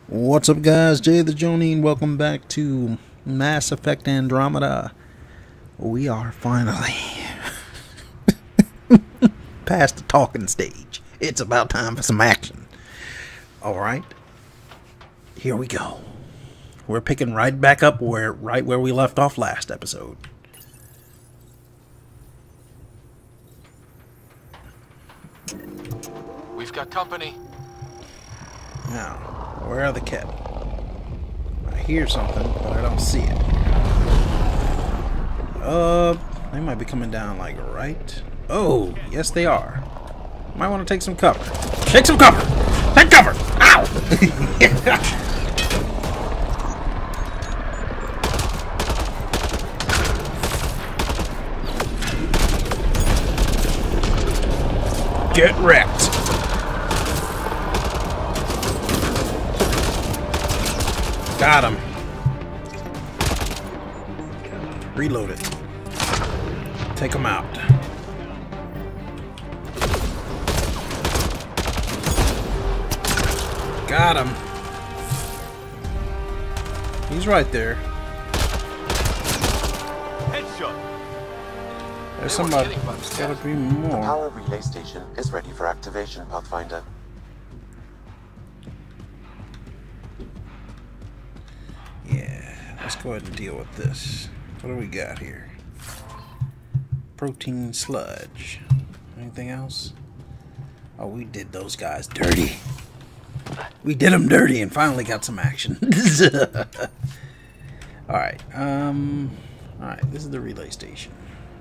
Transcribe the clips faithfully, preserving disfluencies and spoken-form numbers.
What's up, guys? Jay the Jonine. Welcome back to Mass Effect Andromeda. We are finally past the talking stage. It's about time for some action. Alright. Here we go. We're picking right back up where right where we left off last episode. We've got company. Now, where are the kit? I hear something, but I don't see it. Uh, they might be coming down like right. Oh, yes they are. Might want to take some cover. Take some cover! Take cover! Ow! Get wrecked! Got him. Reload it. Take him out. Got him. He's right there. Headshot. There's somebody. There's gotta be more. The power relay station is ready for activation, Pathfinder. Let's go ahead and deal with this. What do we got here? Protein sludge. Anything else? Oh, we did those guys dirty. We did them dirty and finally got some action. Alright, um... Alright, this is the relay station.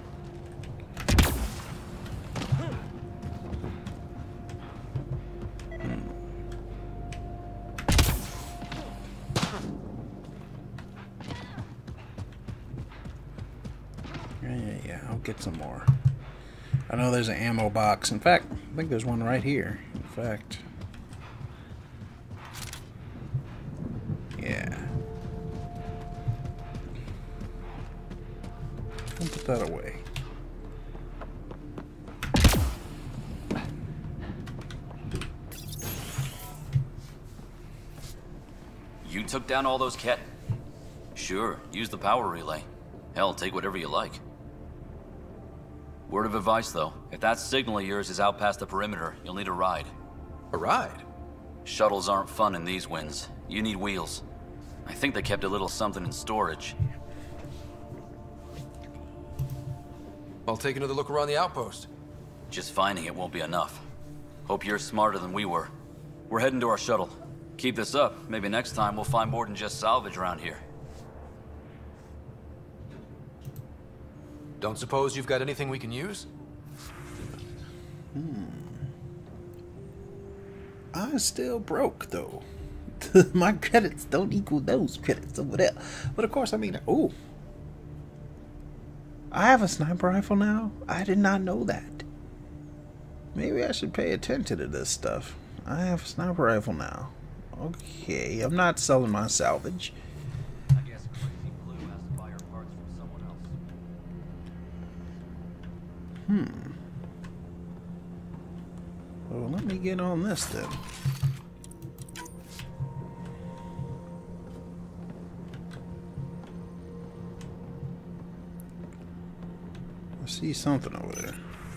Get some more. I know there's an ammo box. In fact, I think there's one right here. In fact, yeah. Don't put that away. You took down all those cat? Sure, use the power relay. Hell, take whatever you like. Word of advice, though. If that signal of yours is out past the perimeter, you'll need a ride. A ride? Shuttles aren't fun in these winds. You need wheels. I think they kept a little something in storage. I'll take another look around the outpost. Just finding it won't be enough. Hope you're smarter than we were. We're heading to our shuttle. Keep this up. Maybe next time we'll find more than just salvage around here. Don't suppose you've got anything we can use? Hmm. I'm still broke, though. My credits don't equal those credits over there. But of course, I mean, oh. I have a sniper rifle now? I did not know that. Maybe I should pay attention to this stuff. I have a sniper rifle now. Okay, I'm not selling my salvage. Hmm. Well, let me get on this then. I see something over there.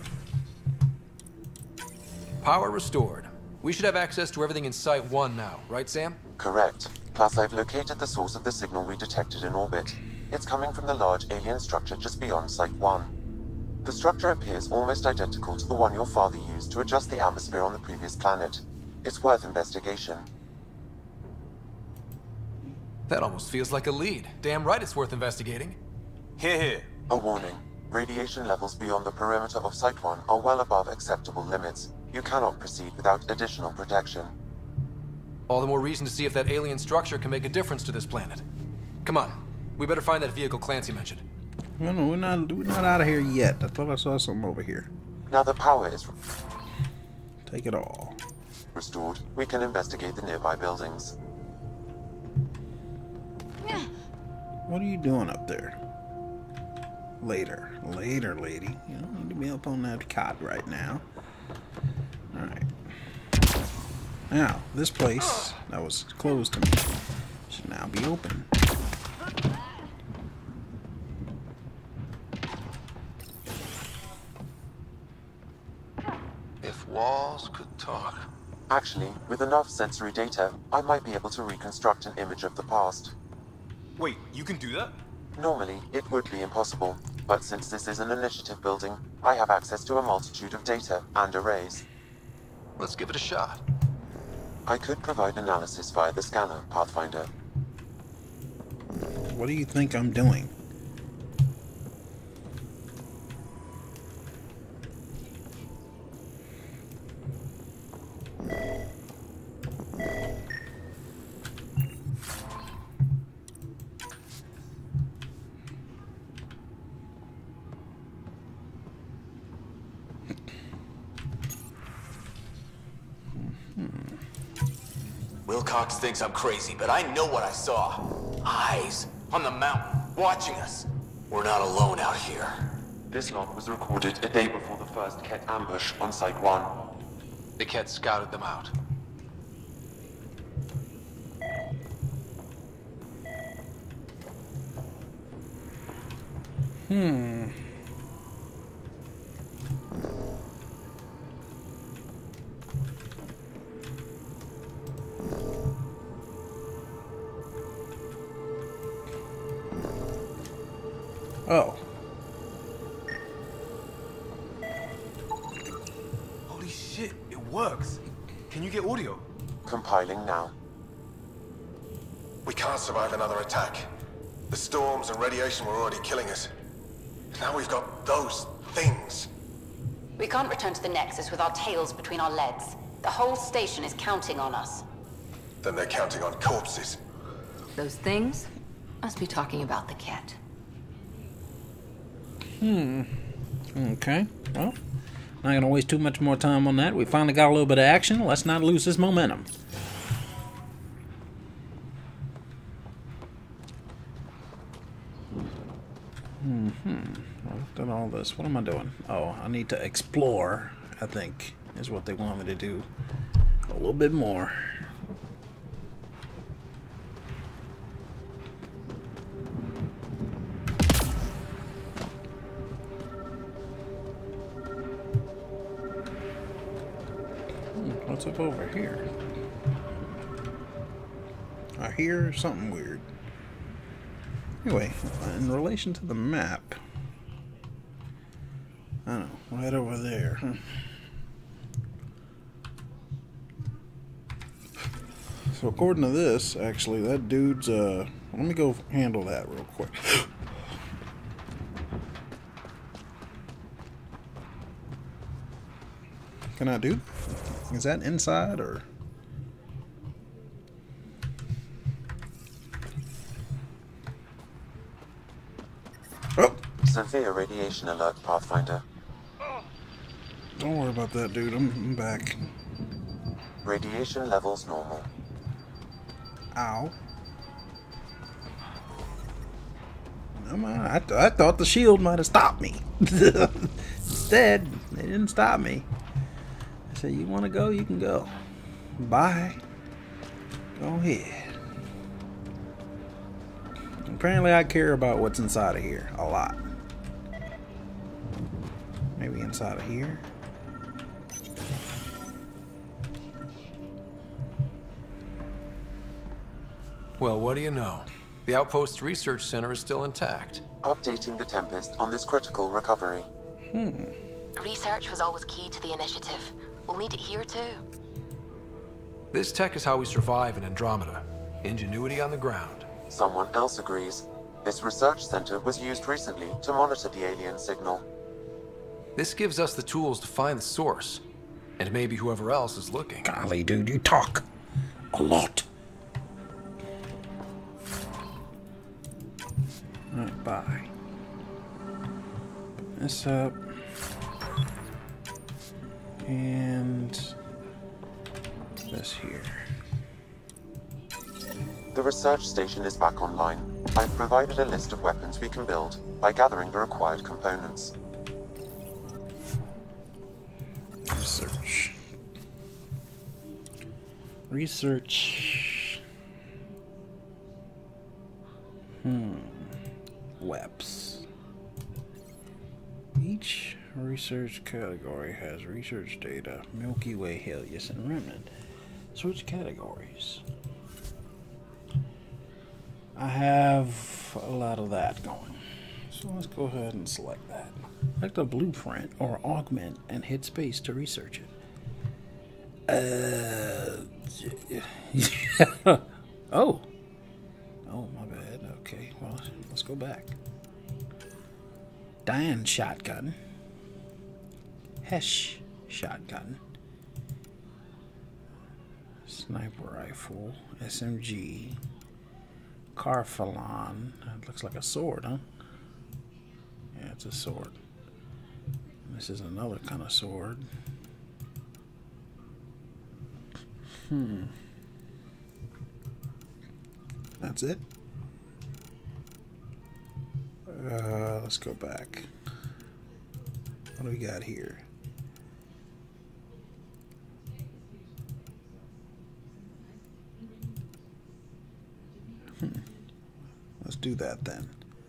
Power restored. We should have access to everything in Site one now, right, Sam? Correct. Plus, I've located the source of the signal we detected in orbit. It's coming from the large alien structure just beyond Site one. The structure appears almost identical to the one your father used to adjust the atmosphere on the previous planet. It's worth investigation. That almost feels like a lead. Damn right it's worth investigating. Here, here. A warning. Radiation levels beyond the perimeter of Site one are well above acceptable limits. You cannot proceed without additional protection. All the more reason to see if that alien structure can make a difference to this planet. Come on. We better find that vehicle Clancy mentioned. No, no, we're not, we're not out of here yet. I thought I saw something over here. Now the power is Take it all. restored. We can investigate the nearby buildings. What are you doing up there? Later. Later, lady. You don't need to be up on that cot right now. Alright. Now, this place that was closed to me should now be open. If walls could talk. Actually, with enough sensory data, I might be able to reconstruct an image of the past. Wait, you can do that? Normally, it would be impossible, but since this is an initiative building, I have access to a multitude of data and arrays. Let's give it a shot. I could provide analysis via the scanner, Pathfinder. What do you think I'm doing? Wilcox thinks I'm crazy, but I know what I saw. Eyes on the mountain, watching us. We're not alone out here. This log was recorded a day before the first Ket ambush on Site one. The Ket scouted them out. Hmm. Oh. Holy shit, it works. Can you get audio? Compiling now. We can't survive another attack. The storms and radiation were already killing us. Now we've got those things. We can't return to the Nexus with our tails between our legs. The whole station is counting on us. Then they're counting on corpses. Those things must be talking about the cat. Hmm. Okay. Well, not gonna waste too much more time on that. We finally got a little bit of action. Let's not lose this momentum. Mm-hmm. I looked at all this. What am I doing? Oh, I need to explore, I think, is what they want me to do. A little bit more. What's up over here? I hear something weird. Anyway, in relation to the map, I don't know, right over there. Huh? So according to this, actually, that dude's, uh, let me go handle that real quick. Can I do? Is that inside or? Oh! Severe radiation alert, Pathfinder. Don't worry about that, dude. I'm, I'm back. Radiation levels normal. Ow. Never mind. I, th I thought the shield might have stopped me. Instead, they didn't stop me. I said, you want to go? You can go. Bye. Go ahead. Apparently, I care about what's inside of here a lot. Maybe inside of here. Well, what do you know? The Outpost Research Center is still intact. Updating the Tempest on this critical recovery. Hmm. Research was always key to the initiative. We'll need it here too. This tech is how we survive in Andromeda. Ingenuity on the ground. Someone else agrees. This research center was used recently to monitor the alien signal. This gives us the tools to find the source. And maybe whoever else is looking. Golly, dude, you talk a lot. Alright, bye. Put this up. And this here. The research station is back online. I've provided a list of weapons we can build by gathering the required components. Research. Research. Hmm. W E Ps. Each research category has research data, Milky Way, Helios, and Remnant. Switch categories. I have a lot of that going. So let's go ahead and select that. Select a blueprint or augment and hit space to research it. Uh, oh. Oh, my bad. Okay, well, let's go back. Diane shotgun. Hesh shotgun. Sniper rifle. S M G. Carphalon. That looks like a sword, huh? Yeah, it's a sword. This is another kind of sword. Hmm. That's it. Uh, let's go back. What do we got here? Hmm. Let's do that then.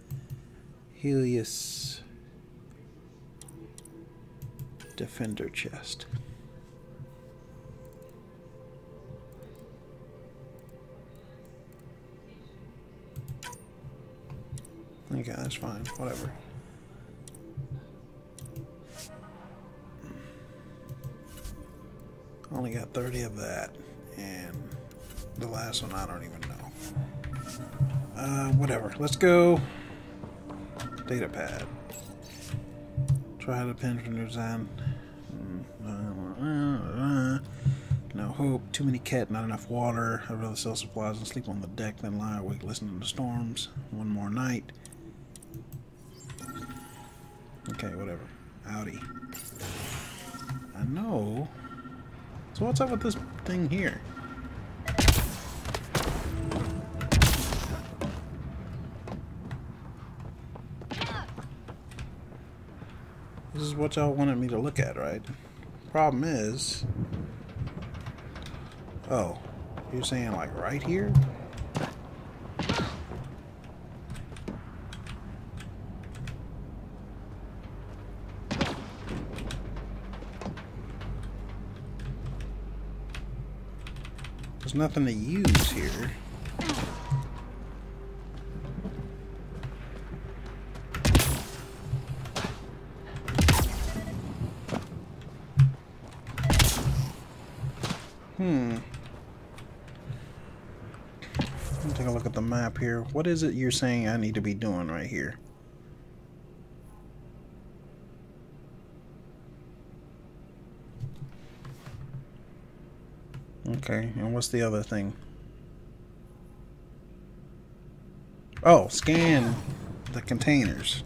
Helios Defender chest. Okay, that's fine. Whatever. Only got thirty of that, and the last one I don't even know. Uh, whatever. Let's go. Data pad. Try to pin from design. No hope. Too many cat, not enough water. I'd rather sell supplies and sleep on the deck than lie awake listening to storms. One more night. Okay, whatever. Howdy. I know. So what's up with this thing here? This is what y'all wanted me to look at, right? Problem is... Oh, you're saying like right here? There's nothing to use here. Hmm. Let me take a look at the map here. What is it you're saying I need to be doing right here? Okay, and what's the other thing? Oh, scan the containers.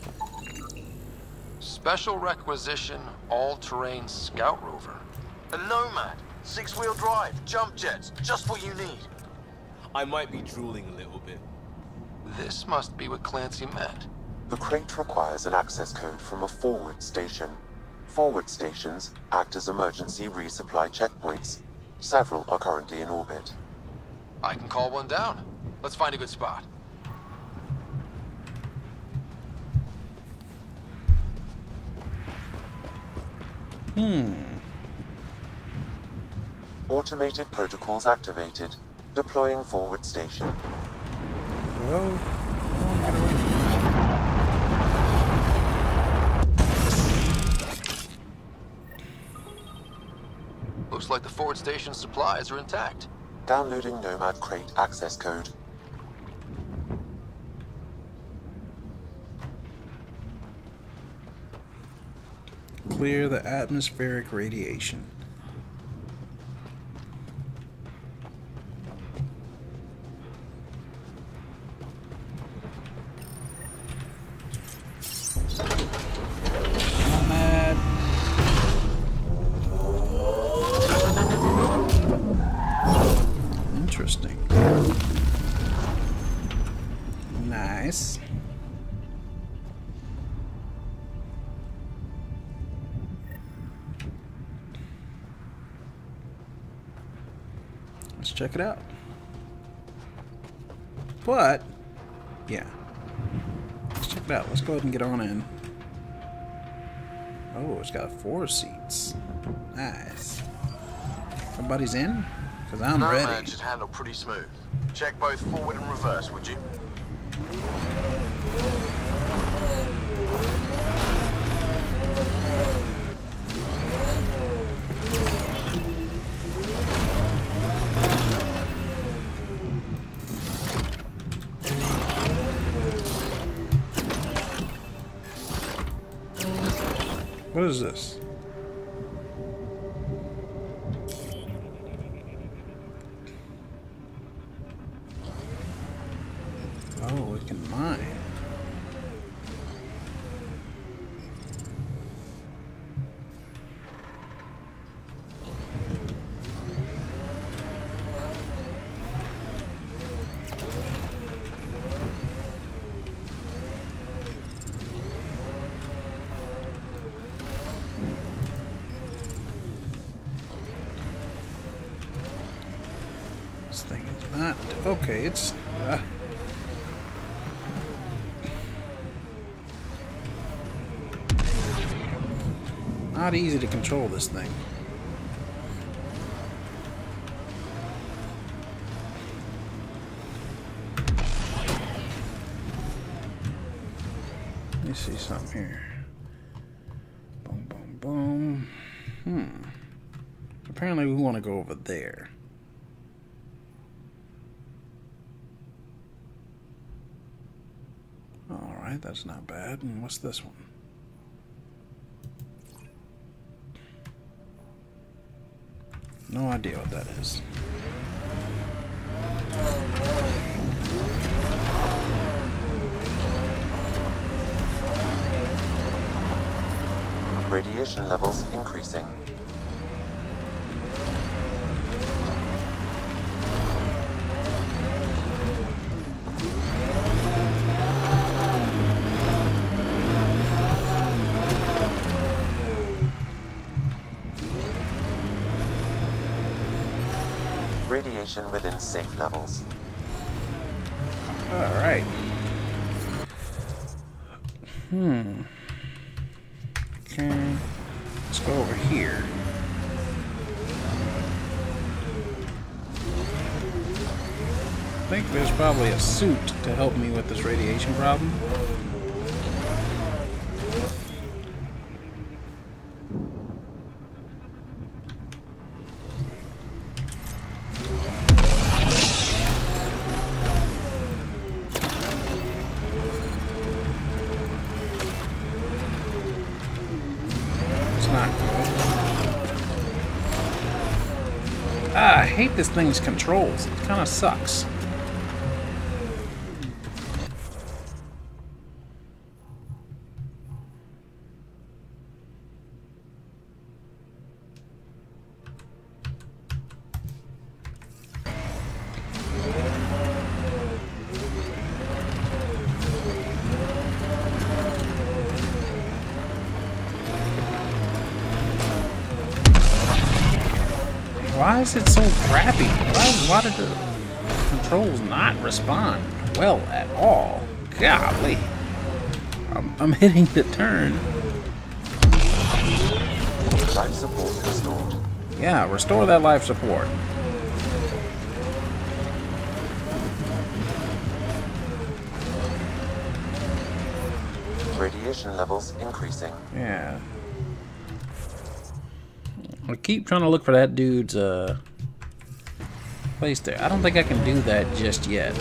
Special requisition, all-terrain scout rover. A Nomad, six-wheel drive, jump jets, just what you need. I might be drooling a little bit. This must be what Clancy meant. The crate requires an access code from a forward station. Forward stations act as emergency resupply checkpoints. Several are currently in orbit. I can call one down. Let's find a good spot. Hmm. Automated protocols activated. Deploying forward station. Well, Looks like the forward station supplies are intact. Downloading Nomad crate access code. clear the atmospheric radiation. Interesting. Nice. check it out. But, yeah. Let's check it out. Let's go ahead and get on in. Oh, it's got four seats. Nice. Somebody's in? Because I'm No ready. man should handle pretty smooth. Check both forward and reverse, would you? What is this? Oh, we can mine. This thing is not okay. It's uh, not easy to control this thing. Let me see something here. Boom, boom, boom. Hmm. Apparently, we want to go over there. Alright, that's not bad. And what's this one? No idea what that is. Radiation levels increasing. Radiation within safe levels. Alright. Hmm. Okay. Let's go over here. I think there's probably a suit to help me with this radiation problem. Ah, I hate this thing's controls. It kind of sucks. Why is it so crappy? Why, why did the controls not respond well at all? Golly. I'm, I'm hitting the turn. Life support restored. Yeah, restore that life support. Radiation levels increasing. Yeah. I keep trying to look for that dude's uh, place there. I don't think I can do that just yet.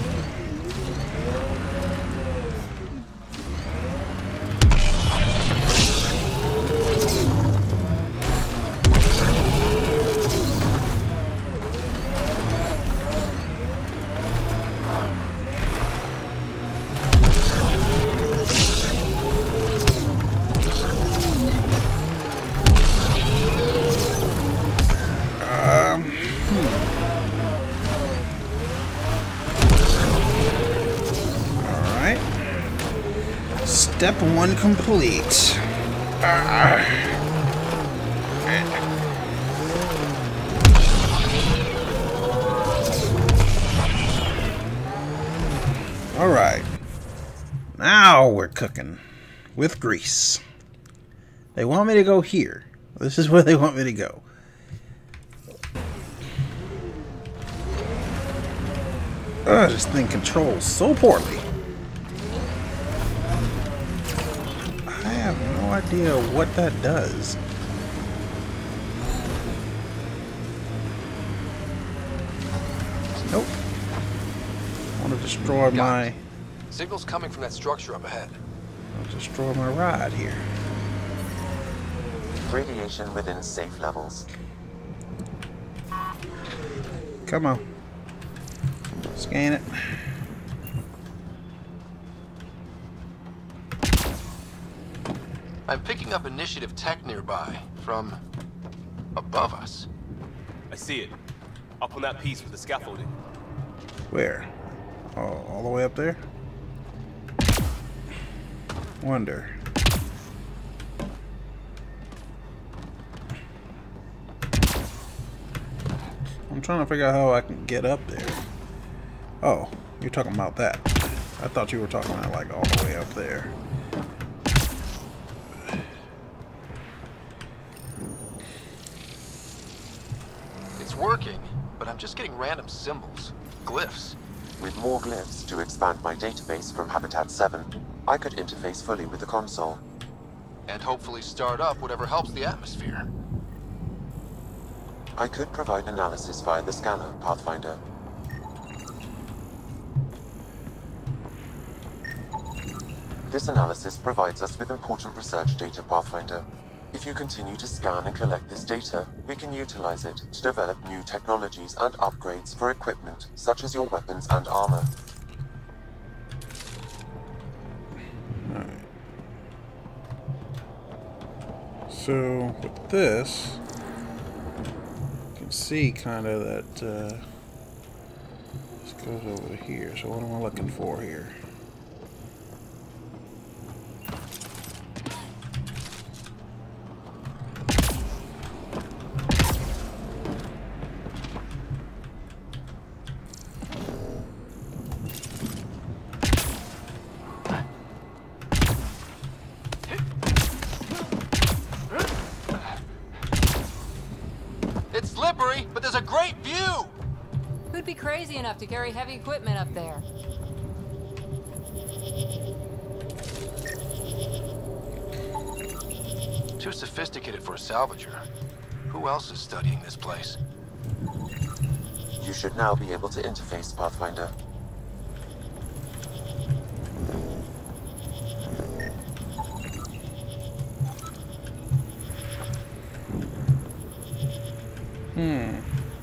Step one complete. Uh, Alright. Now we're cooking. With grease. They want me to go here. This is where they want me to go. Oh, this thing controls so poorly. I have no idea what that does. Nope. I want to destroy my... Signal's coming from that structure up ahead. I'll destroy my ride here. Radiation within safe levels. Come on. Scan it. I'm picking up initiative tech nearby, from above us. I see it. Up on that piece with the scaffolding. Where? Oh, all the way up there? Wonder. I'm trying to figure out how I can get up there. Oh, you're talking about that. I thought you were talking about like all the way up there. It's working, but I'm just getting random symbols, glyphs. With more glyphs to expand my database from Habitat seven, I could interface fully with the console. And hopefully start up whatever helps the atmosphere. I could provide analysis via the scanner, Pathfinder. This analysis provides us with important research data, Pathfinder. If you continue to scan and collect this data, we can utilize it to develop new technologies and upgrades for equipment, such as your weapons and armor. Alright. So, with this, you can see kind of that, uh, this goes over here. So what am I looking for here? It's slippery, but there's a great view! Who'd be crazy enough to carry heavy equipment up there? Too sophisticated for a salvager. Who else is studying this place? You should now be able to interface, Pathfinder. Hmm.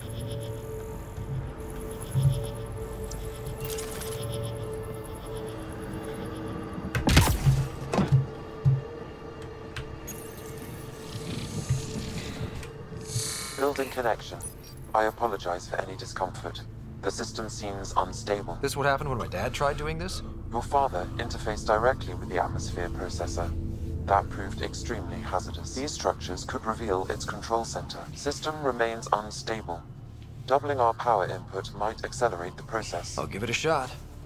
Building connection. I apologize for any discomfort. The system seems unstable. This what happened when my dad tried doing this? Your father interfaced directly with the atmosphere processor. That proved extremely hazardous. These structures could reveal its control center. System remains unstable. Doubling our power input might accelerate the process. I'll give it a shot.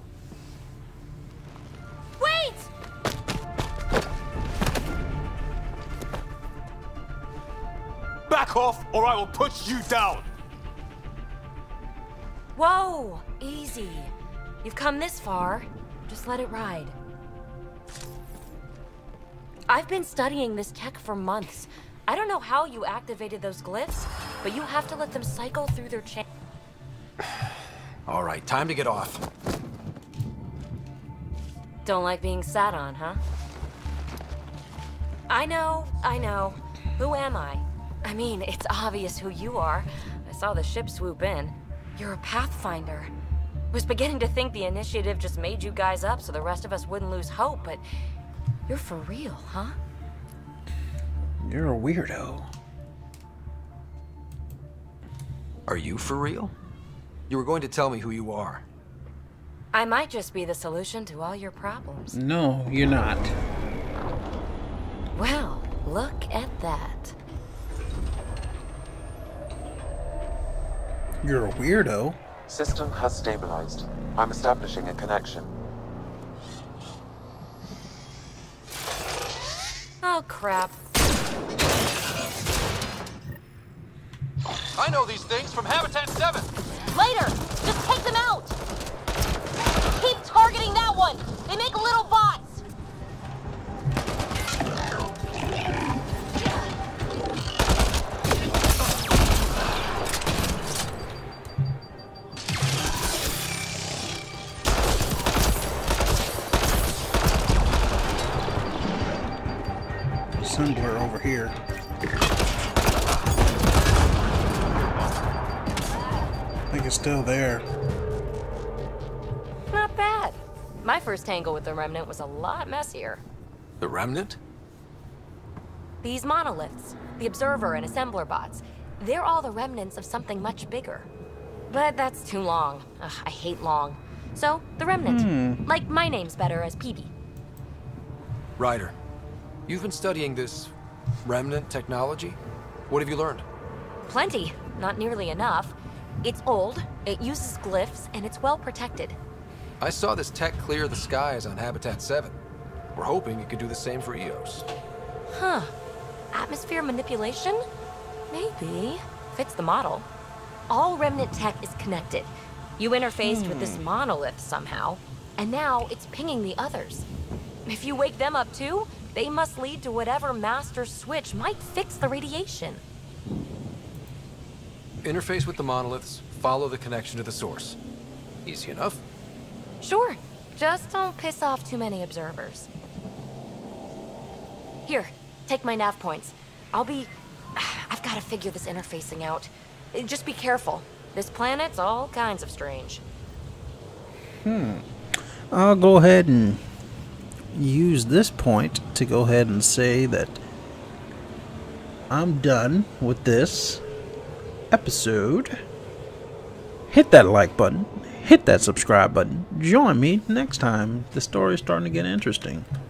Wait! Back off, or I will put you down! Whoa! Easy. You've come this far. Just let it ride. I've been studying this tech for months. I don't know how you activated those glyphs, but you have to let them cycle through their chain. All right, time to get off. Don't like being sat on, huh? I know, I know. Who am I? I mean, it's obvious who you are. I saw the ship swoop in. You're a Pathfinder. Was beginning to think the initiative just made you guys up so the rest of us wouldn't lose hope, but you're for real, huh? You're a weirdo. Are you for real? You were going to tell me who you are. I might just be the solution to all your problems. No, you're not. Well, look at that. You're a weirdo. System has stabilized. I'm establishing a connection. Oh, crap. I know these things from Habitat seven! Later! Just take them out! Keep targeting that one! They make little bots! Assembler over here. I think it's still there. Not bad. My first tangle with the Remnant was a lot messier. The Remnant? These monoliths, the Observer and Assembler bots, they're all the remnants of something much bigger. But that's too long. Ugh, I hate long. So, the Remnant. Hmm. Like my name's better as P B. Ryder, you've been studying this Remnant technology? What have you learned? Plenty. Not nearly enough. It's old, it uses glyphs, and it's well protected. I saw this tech clear the skies on Habitat seven. We're hoping it could do the same for E O S. Huh. Atmosphere manipulation? Maybe. Fits the model. All Remnant tech is connected. You interfaced hmm. with this monolith somehow, and now it's pinging the others. If you wake them up too, they must lead to whatever master switch might fix the radiation. Interface with the monoliths, follow the connection to the source. Easy enough. Sure. Just don't piss off too many observers. Here, take my nav points. I'll be... I've got to figure this interfacing out. Just be careful. This planet's all kinds of strange. Hmm. I'll go ahead and use this point to go ahead and say that I'm done with this episode. Hit that like button. Hit that subscribe button. Join me next time. The story's starting to get interesting.